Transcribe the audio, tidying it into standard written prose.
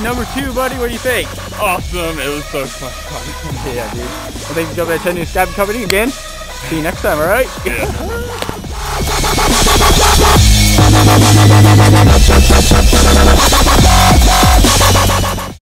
number 2, buddy. What do you think? Awesome. It was so much fun. Yeah, dude. Well, thanks for jumping at 10 News Skype Company again. See you next time, alright? Yeah.